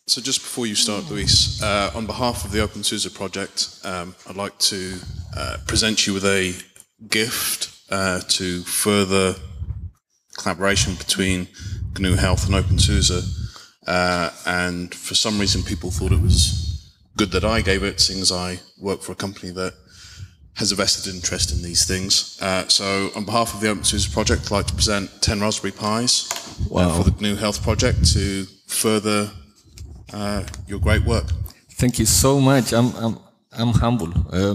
So just before you start, Luis, on behalf of the OpenSUSE project, I'd like to present you with a gift to further collaboration between GNU Health and OpenSUSE. And for some reason, people thought it was good that I gave it, seeing as I work for a company that has a vested interest in these things. So on behalf of the OpenSUSE project, I'd like to present 10 Raspberry Pis for the GNU Health project to further your great work. Thank you so much. I'm humble.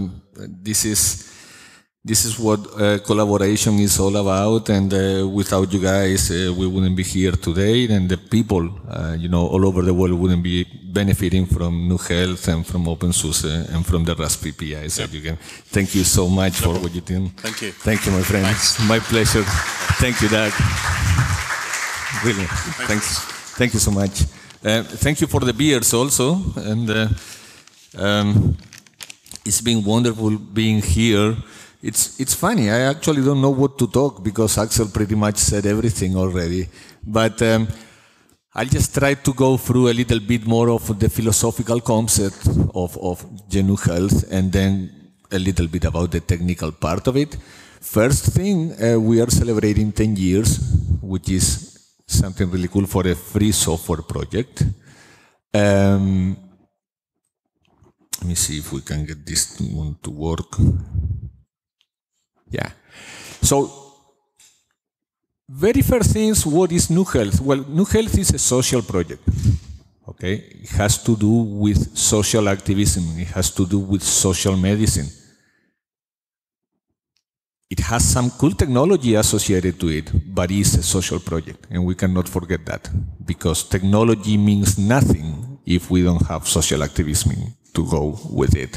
This is what collaboration is all about, and without you guys, we wouldn't be here today, and the people, all over the world wouldn't be benefiting from GNU Health and from OpenSUSE and from the Raspberry Pi. So thank you so much for what you do. Thank you. Thank you, my friend. Thanks. My pleasure. Thank you, Doug. Really. Thanks. Thank you so much. Thank you for the beers also, and it's been wonderful being here. It's funny, I actually don't know what to talk because Axel pretty much said everything already, but I'll just try to go through a little bit more of the philosophical concept of GNU Health and then a little bit about the technical part of it. First thing, we are celebrating 10 years, which is something really cool for a free software project. Let me see if we can get this one to work. Yeah. So, very first things, what is GNU Health? Well, GNU Health is a social project. Okay? It has to do with social activism. It has to do with social medicine. It has some cool technology associated to it, but it's a social project, and we cannot forget that, because technology means nothing if we don't have social activism to go with it.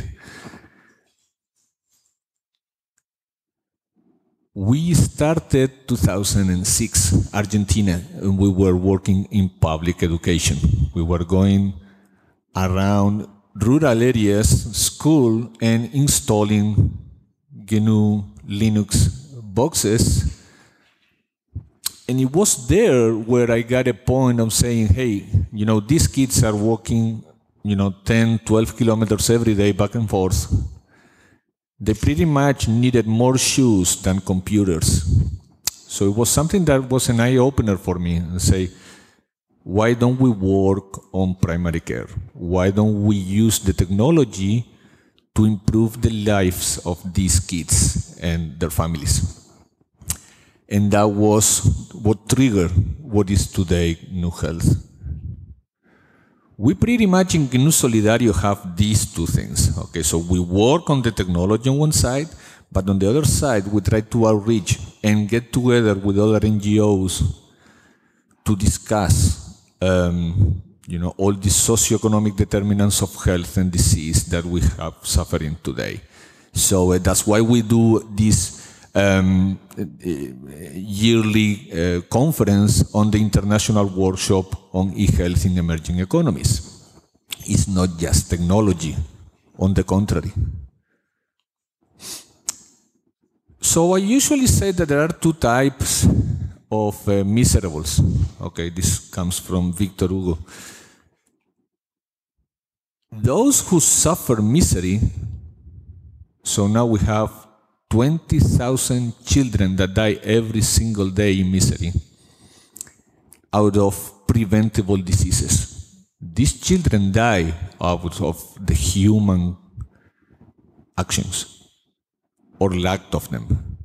We started 2006, Argentina, and we were working in public education. We were going around rural areas, school, and installing GNU Linux boxes. And it was there where I got a point of saying, hey, these kids are walking, 10, 12 kilometers every day back and forth. They pretty much needed more shoes than computers. So it was something that was an eye-opener for me, and say, why don't we work on primary care? Why don't we use the technology to improve the lives of these kids and their families? And that was what triggered what is today GNU Health. We pretty much in GNU Solidario have these two things. Okay, so we work on the technology on one side, but on the other side, we try to outreach and get together with other NGOs to discuss, all the socioeconomic determinants of health and disease that we have suffering today. So that's why we do this yearly conference on the International Workshop on E-Health in Emerging Economies. It's not just technology, on the contrary. So I usually say that there are two types of miserables. Okay, this comes from Victor Hugo. Those who suffer misery, so now we have 20,000 children that die every single day in misery out of preventable diseases. These children die out of the human actions or lack of them.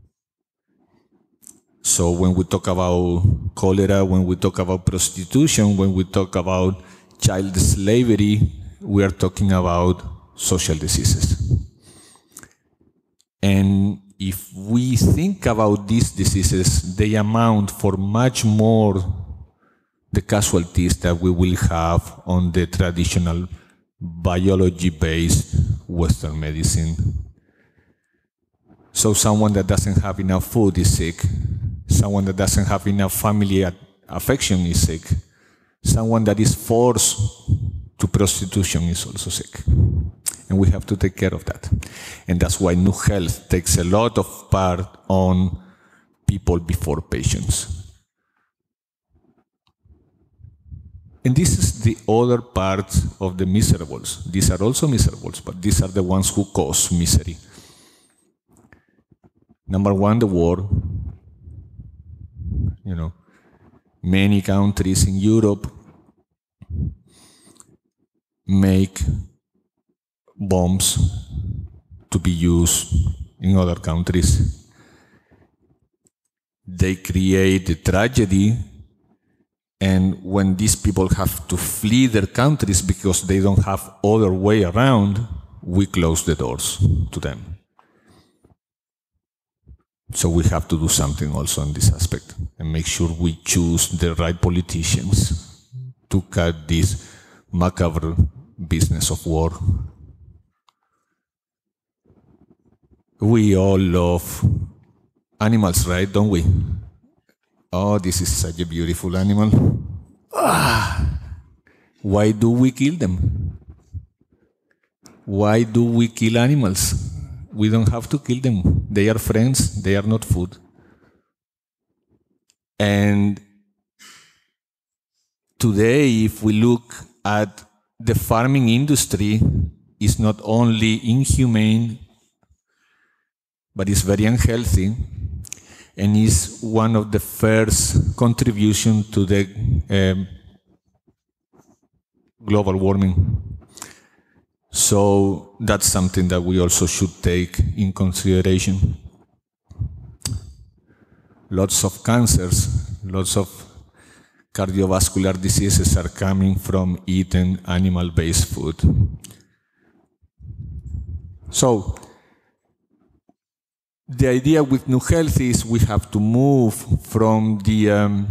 So when we talk about cholera, when we talk about prostitution, when we talk about child slavery, we are talking about social diseases. And if we think about these diseases, they amount for much more the casualties that we will have on the traditional biology-based Western medicine. So someone that doesn't have enough food is sick. Someone that doesn't have enough family affection is sick. Someone that is forced to prostitution is also sick. And we have to take care of that. And that's why GNU Health takes a lot of part on people before patients. And this is the other part of the miserables. These are also miserables, but these are the ones who cause misery. Number one, the war. You know, many countries in Europe make bombs to be used in other countries. They create a tragedy, and when these people have to flee their countries because they don't have other way around, we close the doors to them. So we have to do something also in this aspect and make sure we choose the right politicians to cut this macabre business of war. We all love animals, right? Don't we? Oh, this is such a beautiful animal. Why do we kill them? Why do we kill animals? We don't have to kill them. They are friends. They are not food. And today, if we look at the farming industry, it's not only inhumane, but it's very unhealthy, and is one of the first contributions to the global warming. So that's something that we also should take in consideration. Lots of cancers, lots of cardiovascular diseases are coming from eating animal-based food. So the idea with New Health is we have to move from the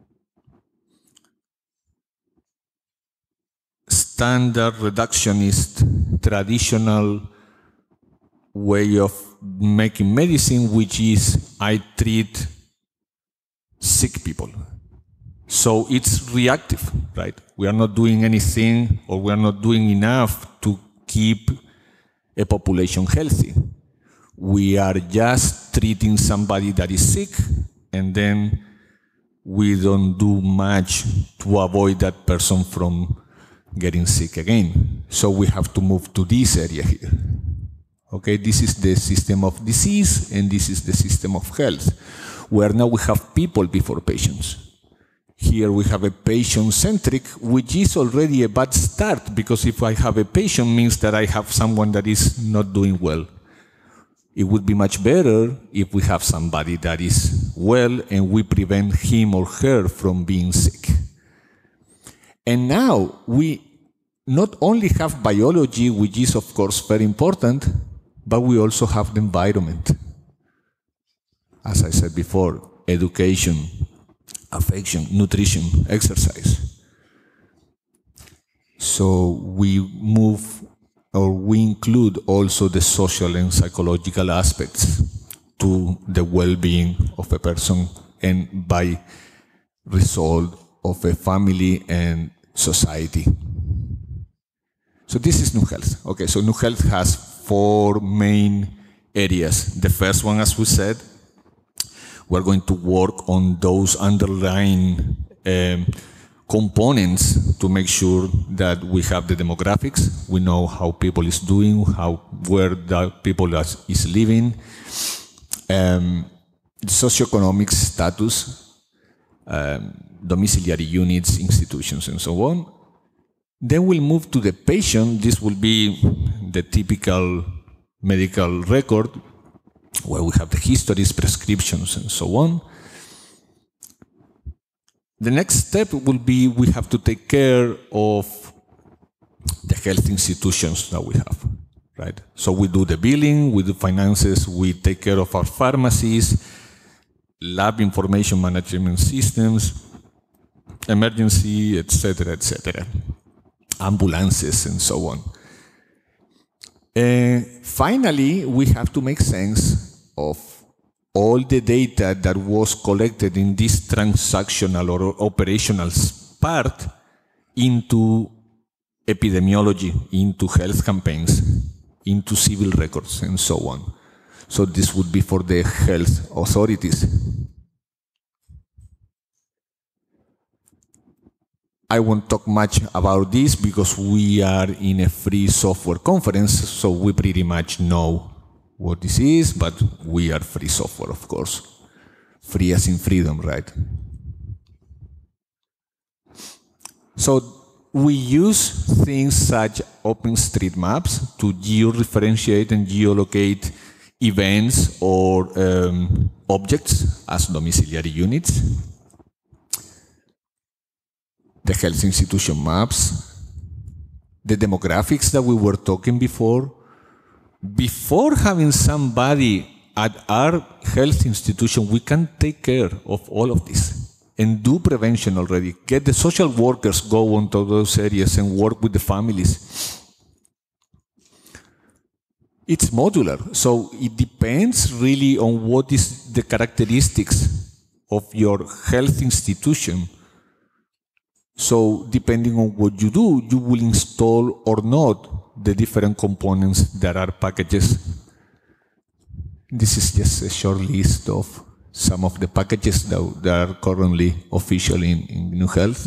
standard reductionist traditional way of making medicine, which is I treat sick people. So it's reactive, right? We are not doing anything, or we are not doing enough to keep a population healthy. We are just treating somebody that is sick, and then we don't do much to avoid that person from getting sick again. So we have to move to this area here. Okay, this is the system of disease, and this is the system of health, where now we have people before patients. Here we have a patient-centric, which is already a bad start, because if I have a patient, means that I have someone that is not doing well. It would be much better if we have somebody that is well and we prevent him or her from being sick. And now we not only have biology, which is of course very important, but we also have the environment. As I said before, education, affection, nutrition, exercise. So we move, or we include also the social and psychological aspects to the well-being of a person, and by result of a family and society. So this is New Health. Okay, so New Health has 4 main areas. The first one, as we said, we're going to work on those underlying components to make sure that we have the demographics. We know how people is doing, where the people is living, socioeconomic status, domiciliary units, institutions, and so on. Then we'll move to the patient. This will be the typical medical record, where we have the histories, prescriptions, and so on. The next step will be we have to take care of the health institutions that we have, right? So we do the billing, we do finances, we take care of our pharmacies, lab information management systems, emergency, etc., ambulances, and so on. Finally, we have to make sense of all the data that was collected in this transactional or operational part into epidemiology, into health campaigns, into civil records, and so on. So this would be for the health authorities. I won't talk much about this because we are in a free software conference, so we pretty much know what this is, but we are free software, of course. Free as in freedom, right? So we use things such as OpenStreetMaps to georeferentiate and geolocate events or objects as domiciliary units. The health institution maps, the demographics that we were talking before. Before having somebody at our health institution, we can take care of all of this and do prevention already. Get the social workers go onto those areas and work with the families. It's modular, so it depends really on what is the characteristics of your health institution. So depending on what you do, you will install or not the different components that are packages. This is just a short list of some of the packages that are currently official in GNU Health.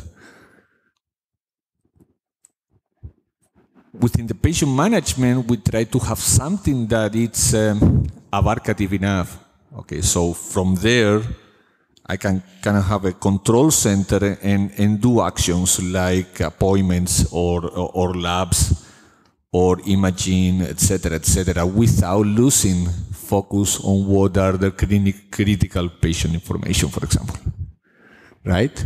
Within the patient management, we try to have something that it's abarcative enough. Okay, so from there, I can kind of have a control center and do actions like appointments or labs or imaging, etc., without losing focus on what are the critical patient information, for example, right?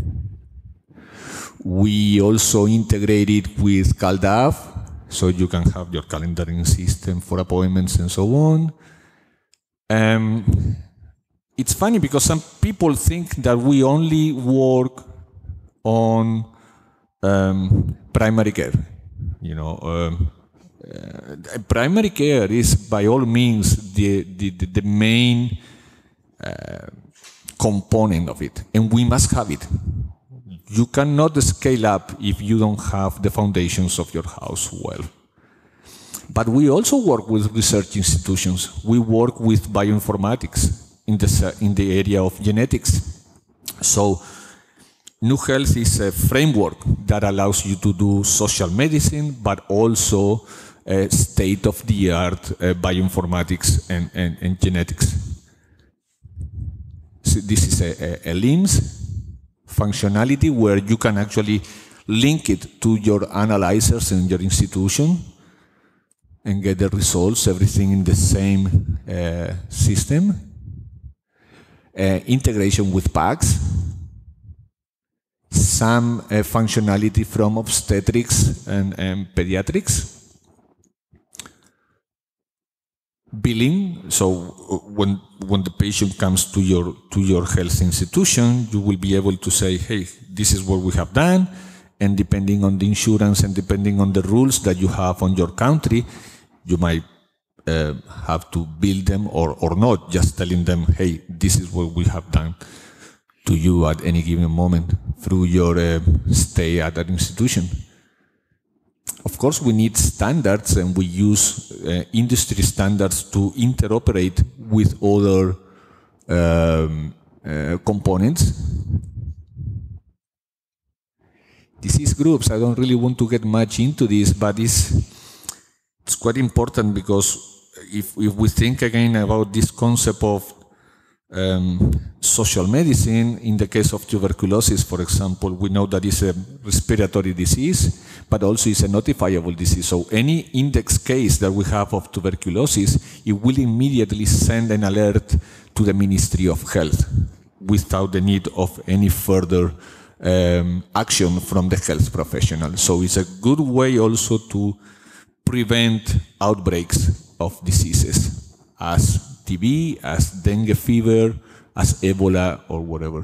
We also integrate it with CalDAV, so you can have your calendaring system for appointments and so on. It's funny because some people think that we only work on primary care. You know, primary care is by all means the main component of it, and we must have it. You cannot scale up if you don't have the foundations of your house well. But we also work with research institutions. We work with bioinformatics in the area of genetics. So GNU Health is a framework that allows you to do social medicine, but also state-of-the-art bioinformatics and genetics. So this is a LIMS functionality where you can actually link it to your analyzers in your institution and get the results, everything in the same system. Integration with PACS, some functionality from obstetrics and pediatrics. Billing, so when the patient comes to your health institution, you will be able to say, hey, this is what we have done, and depending on the insurance and depending on the rules that you have on your country, you might have to bill them or not, just telling them, hey, this is what we have done to you at any given moment through your stay at that institution. Of course, we need standards, and we use industry standards to interoperate with other components. Disease groups, I don't really want to get much into this, but it's quite important because if we think again about this concept of social medicine, in the case of tuberculosis, for example, we know that it's a respiratory disease, but also it's a notifiable disease. So any index case that we have of tuberculosis, it will immediately send an alert to the Ministry of Health without the need of any further action from the health professional. So it's a good way also to prevent outbreaks of diseases as TB, as dengue fever, as Ebola, or whatever.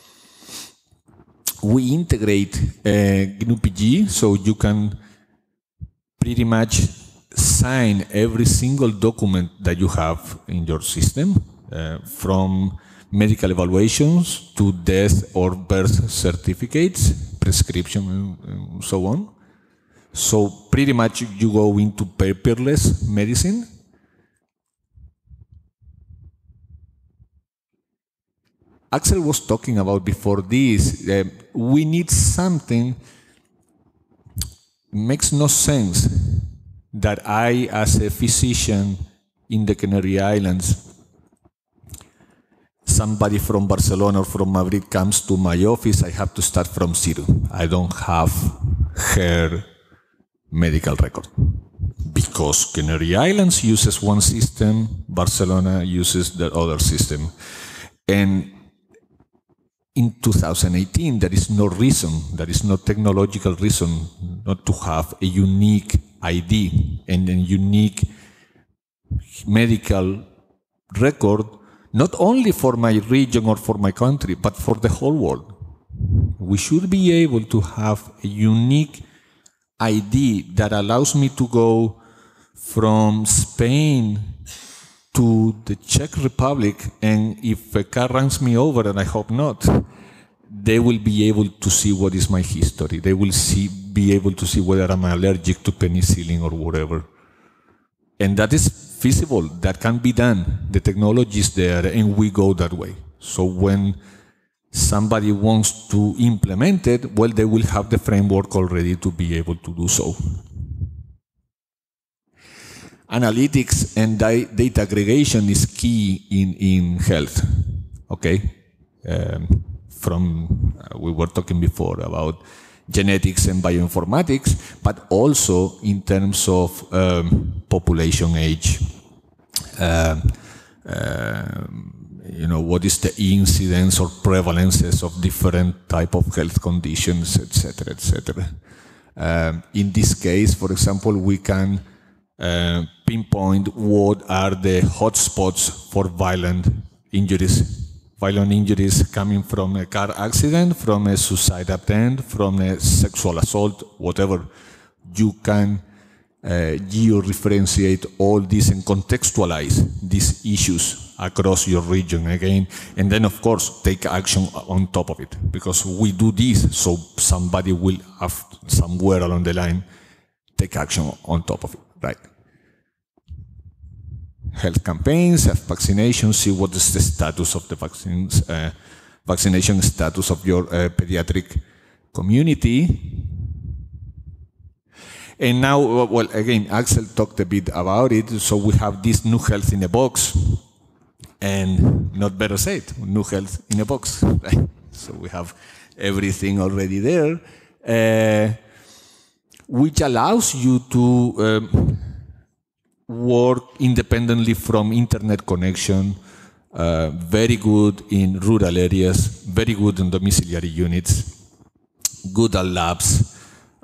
We integrate GNU-PG, so you can pretty much sign every single document that you have in your system, from medical evaluations to death or birth certificates, prescription, and so on. So pretty much you go into paperless medicine. Axel was talking about before this, we need something. Makes no sense that I, as a physician in the Canary Islands, somebody from Barcelona or from Madrid comes to my office, I have to start from zero. I don't have her medical record. Because Canary Islands uses one system, Barcelona uses the other system. And in 2018, there is no reason, there is no technological reason not to have a unique ID and a unique medical record, not only for my region or for my country, but for the whole world. We should be able to have a unique ID that allows me to go from Spain to the Czech Republic, and if a car runs me over, and I hope not, they will be able to see what is my history. They will be able to see whether I'm allergic to penicillin or whatever. And that is feasible. That can be done. The technology is there, and we go that way. So when somebody wants to implement it, well, they will have the framework already to be able to do so. Analytics and data aggregation is key in health. Okay, we were talking before about genetics and bioinformatics, but also in terms of population age. What is the incidence or prevalences of different type of health conditions, etc., etc. In this case, for example, we can pinpoint what are the hotspots for violent injuries. Violent injuries coming from a car accident, from a suicide attempt, from a sexual assault, whatever. You can geo-referentiate all this and contextualize these issues across your region again, and then of course take action on top of it, because we do this, so somebody will have somewhere along the line take action on top of it, right? Health campaigns, health vaccinations, see what is the status of the vaccines, vaccination status of your pediatric community. And now, well, again, Axel talked a bit about it, so we have this new health in a box, and not better said, new health in a box, right? So we have everything already there, which allows you to work independently from internet connection, very good in rural areas, very good in domiciliary units, good at labs.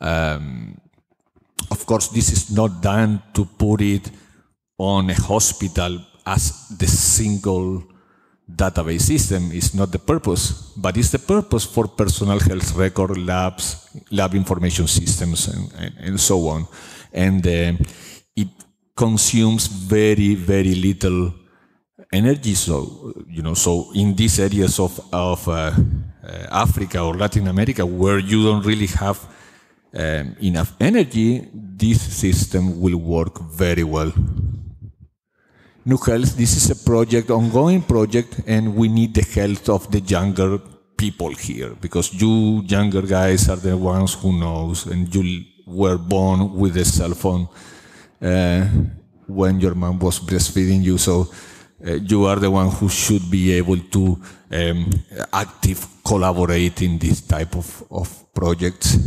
Of course, this is not done to put it on a hospital as the single database system. Is not the purpose, but it's the purpose for personal health record labs, lab information systems, and so on. And it consumes very, very little energy. So, so in these areas of Africa or Latin America, where you don't really have enough energy, this system will work very well. New Health, this is a project, ongoing project, and we need the help of the younger people here, because you younger guys are the ones who knows, and you were born with a cell phone when your mom was breastfeeding you, so you are the one who should be able to active collaborate in this type of projects.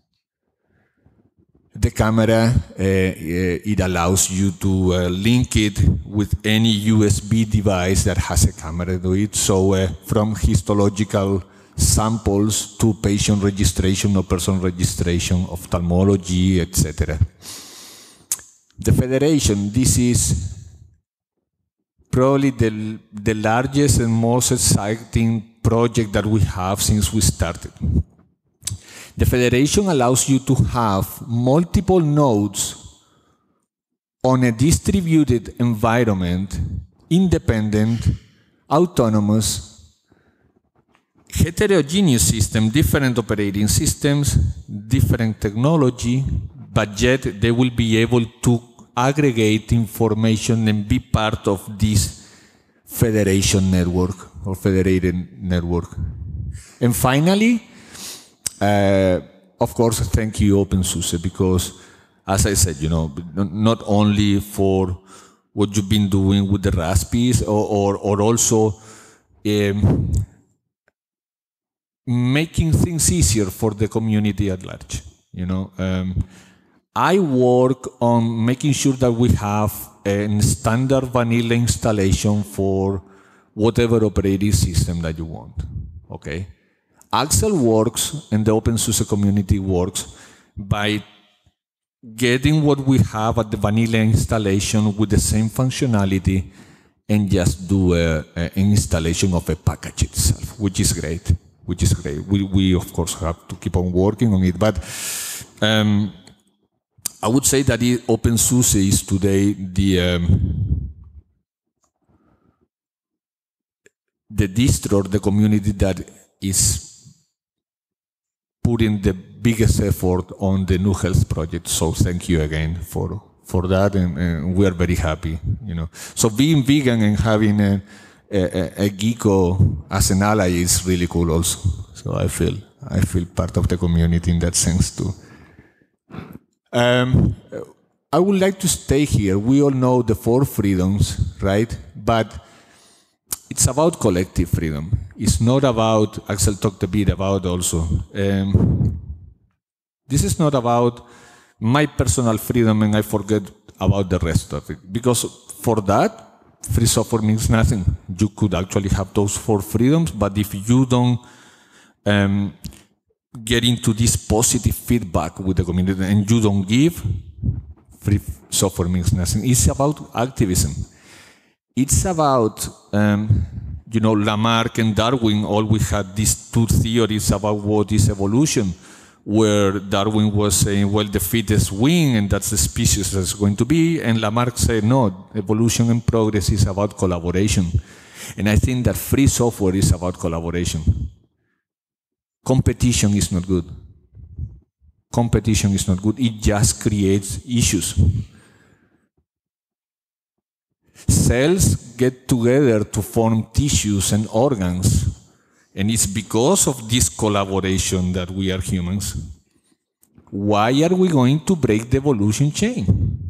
The camera, it allows you to link it with any USB device that has a camera to it. So from histological samples to patient registration or person registration, ophthalmology, etc. The Federation, this is probably the largest and most exciting project that we have since we started. The Federation allows you to have multiple nodes on a distributed environment, independent, autonomous, heterogeneous system, different operating systems, different technology, but yet they will be able to aggregate information and be part of this Federation network, or federated network. And finally, of course, thank you OpenSUSE, because, as I said, not only for what you've been doing with the Raspis, or also making things easier for the community at large. I work on making sure that we have a standard vanilla installation for whatever operating system that you want. Okay, Axel works, and the OpenSUSE community works by getting what we have at the vanilla installation with the same functionality, and just do an installation of a package itself, which is great. We of course have to keep on working on it, but I would say that OpenSUSE is today the distro, the community that is putting the biggest effort on the New Health project. So thank you again for that, and we are very happy. So being vegan and having a Geeko as an ally is really cool also. So I feel part of the community in that sense too. I would like to stay here. We all know the 4 freedoms, right? But it's about collective freedom. It's not about, Axel talked a bit about also, this is not about my personal freedom and I forget about the rest of it. Because for that, free software means nothing. You could actually have those 4 freedoms, but if you don't get into this positive feedback with the community and you don't give, free software means nothing. It's about activism. It's about, Lamarck and Darwin always had these 2 theories about what is evolution, where Darwin was saying, well, the fittest win, and that's the species that's going to be, and Lamarck said, no, evolution and progress is about collaboration. And I think that free software is about collaboration. Competition is not good. Competition is not good. It just creates issues. Cells get together to form tissues and organs. And it's because of this collaboration that we are humans. Why are we going to break the evolution chain?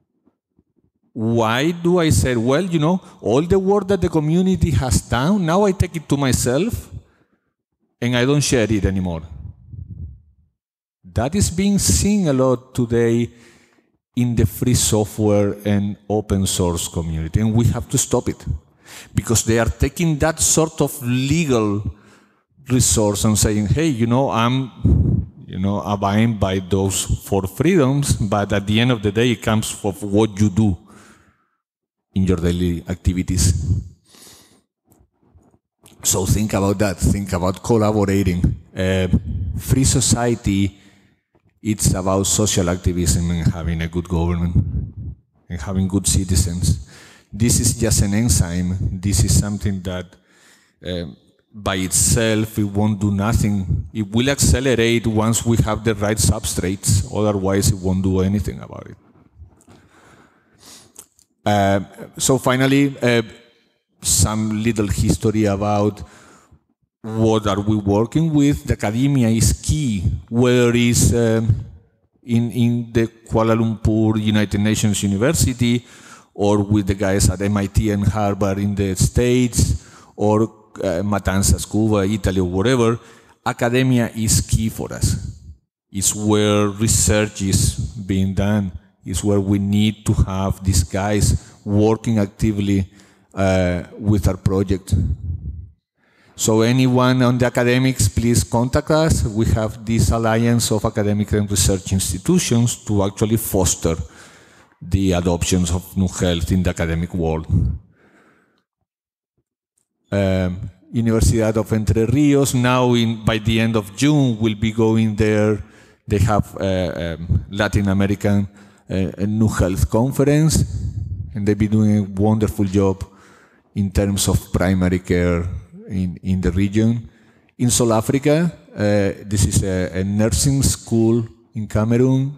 Why do I say, well, all the work that the community has done, now I take it to myself and I don't share it anymore? That is being seen a lot today in the free software and open source community, and we have to stop it. Because they are taking that sort of legal resource and saying, hey, I'm abiding by those 4 freedoms, but at the end of the day, it comes from what you do in your daily activities. So think about that. Think about collaborating. Free society, it's about social activism and having a good government and having good citizens. This is just an enzyme. This is something that by itself, it won't do nothing. It will accelerate once we have the right substrates. Otherwise, it won't do anything about it. So finally, some little history about what are we working with. The academia is key, whether it's in the Kuala Lumpur United Nations University, or with the guys at MIT and Harvard in the States, or Matanzas, Cuba, Italy, or whatever. Academia is key for us. It's where research is being done. It's where we need to have these guys working actively with our project. So anyone on the academics, please contact us. We have this alliance of academic and research institutions to actually foster the adoptions of New Health in the academic world. Universidad of Entre Rios, now by the end of June, will be going there. They have Latin American New Health Conference, and they've been doing a wonderful job in terms of primary care in the region. In South Africa, this is a nursing school in Cameroon.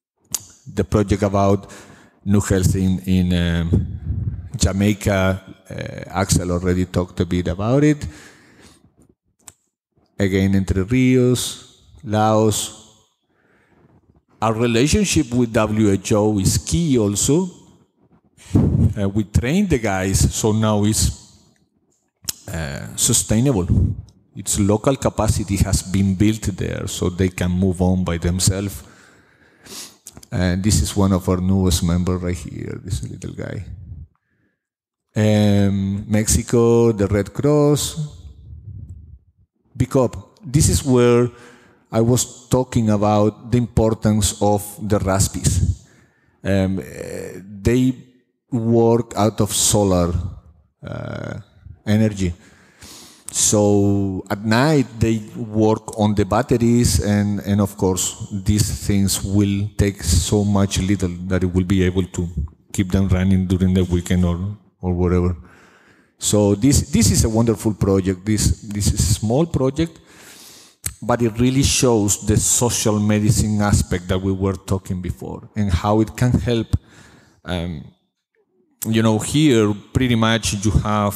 The project about New Health in Jamaica, Axel already talked a bit about it. Again, Entre Rios, Laos. Our relationship with WHO is key also. We train the guys, so now it's sustainable. Its local capacity has been built there, so they can move on by themselves. And this is one of our newest members right here, this little guy. Mexico, the Red Cross. BICOP. This is where I was talking about the importance of the RASPIs. They work out of solar energy. So at night they work on the batteries, and of course these things will take so much little that it will be able to keep them running during the weekend or whatever. So this is a wonderful project. This is a small project, but it really shows the social medicine aspect that we were talking before and how it can help. You know, here pretty much you have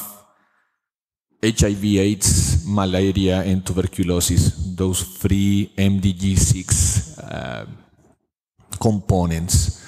HIV/AIDS, malaria, and tuberculosis, those three MDG6 components.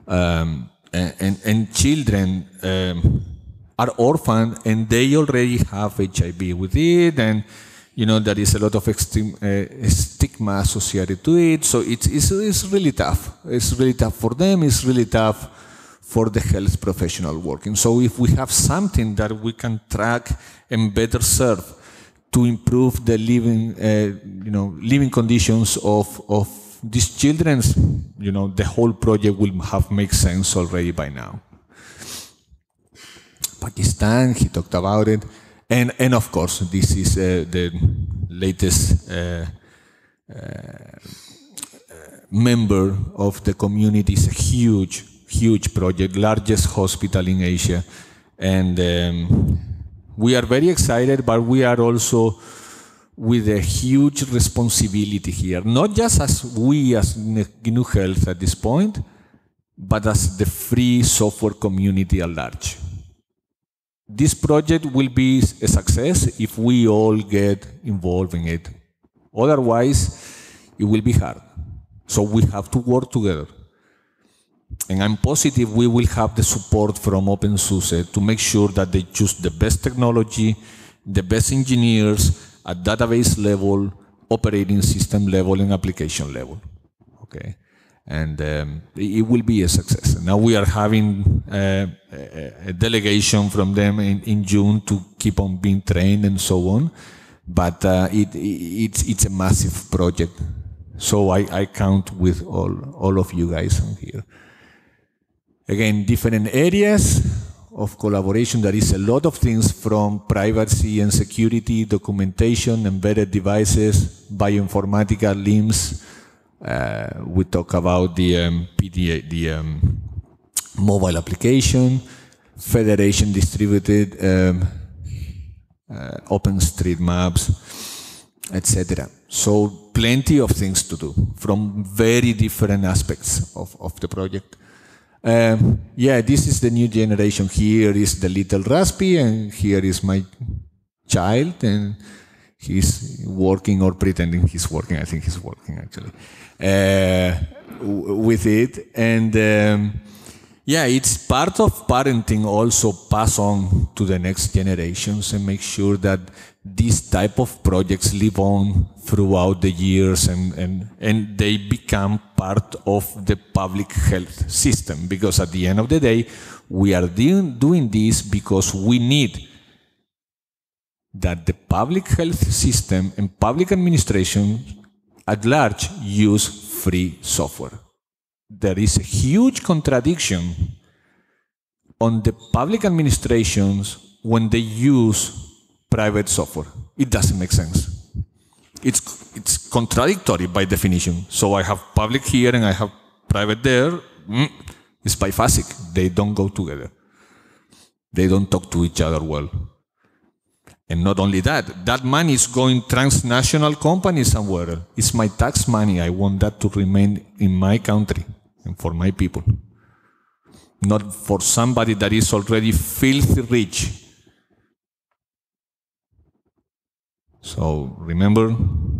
And children are orphaned and they already have HIV with it, and you know there is a lot of stigma associated to it. So it's really tough. It's really tough for them. It's really tough for the health professional working. So if we have something that we can track and better serve to improve the living conditions of these children, you know, the whole project will have made sense already by now. Pakistan, he talked about it, and of course this is the latest member of the community. It's a huge project, largest hospital in Asia, and we are very excited, but we are also with a huge responsibility here, not just as we as GNU Health at this point, but as the free software community at large. This project will be a success if we all get involved in it. Otherwise, it will be hard. So we have to work together. And I'm positive we will have the support from OpenSUSE to make sure that they choose the best technology, the best engineers at database level, operating system level, and application level. Okay, and it will be a success. Now we are having a delegation from them in June to keep on being trained and so on, but it's a massive project. So I count with all of you guys on here. Again, different areas of collaboration. There is a lot of things from privacy and security, documentation, embedded devices, bioinformatica, LIMS. We talk about the mobile application, federation distributed, OpenStreetMaps, etc. So plenty of things to do from very different aspects of the project. Yeah, this is the new generation. Here is the little Raspi, and here is my child, and he's working or pretending he's working. I think he's working actually with it. And yeah, it's part of parenting also pass on to the next generations and make sure that these type of projects live on throughout the years and they become part of the public health system, because at the end of the day we are doing this because we need that the public health system and public administration at large use free software. There is a huge contradiction on the public administrations when they use private software. It doesn't make sense. It's contradictory by definition. So I have public here and I have private there. It's biphasic. They don't go together. They don't talk to each other well. And not only that, that money is going transnational companies somewhere else. It's my tax money. I want that to remain in my country and for my people. Not for somebody that is already filthy rich So remember,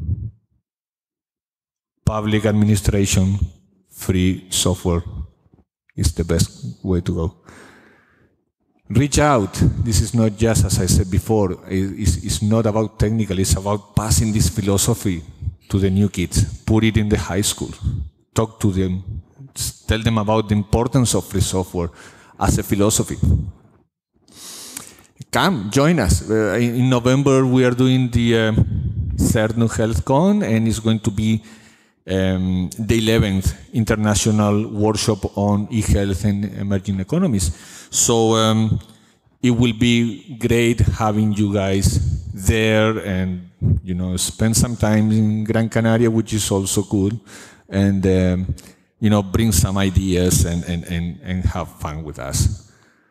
public administration, free software is the best way to go. Reach out. This is not just, as I said before, it's not about technical, it's about passing this philosophy to the new kids. Put it in the high school. Talk to them. Tell them about the importance of free software as a philosophy. Come, join us. In November, we are doing the third New Health Con, and it's going to be the 11th International Workshop on e-health and emerging economies. So it will be great having you guys there and, you know, spend some time in Gran Canaria, which is also good, and, you know, bring some ideas and have fun with us.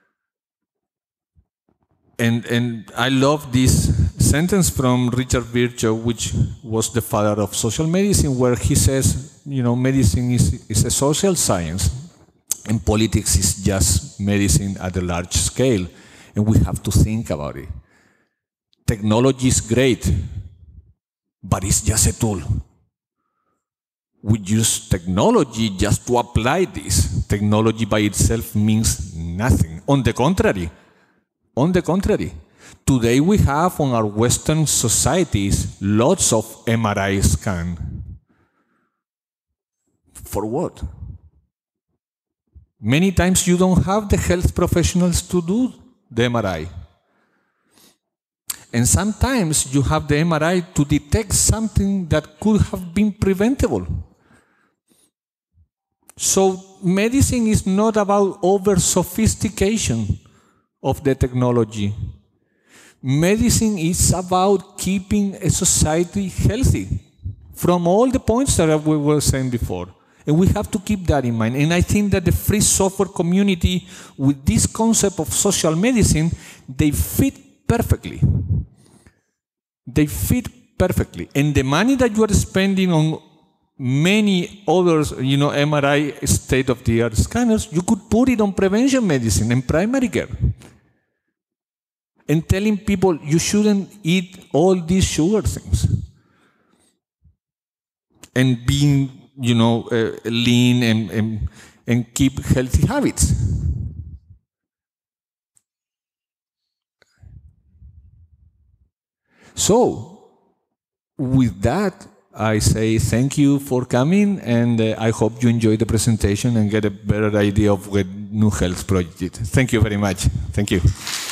And I love this sentence from Richard Virchow, which was the father of social medicine, where he says, you know, medicine is a social science, and politics is just medicine at a large scale, and we have to think about it. Technology is great, but it's just a tool. We use technology just to apply this. Technology by itself means nothing. On the contrary, today we have on our Western societies lots of MRI scans. For what? Many times you don't have the health professionals to do the MRI. And sometimes you have the MRI to detect something that could have been preventable. So medicine is not about over-sophistication of the technology. Medicine is about keeping a society healthy from all the points that we were saying before. And we have to keep that in mind. And I think that the free software community, with this concept of social medicine, they fit perfectly. They fit perfectly. And the money that you are spending on many others, you know, MRI state-of-the-art scanners, you could put it on prevention medicine and primary care. And telling people you shouldn't eat all these sugar things. And being, you know, lean and keep healthy habits. So, with that, I say thank you for coming, and I hope you enjoy the presentation and get a better idea of what New Health Project is. Thank you very much. Thank you.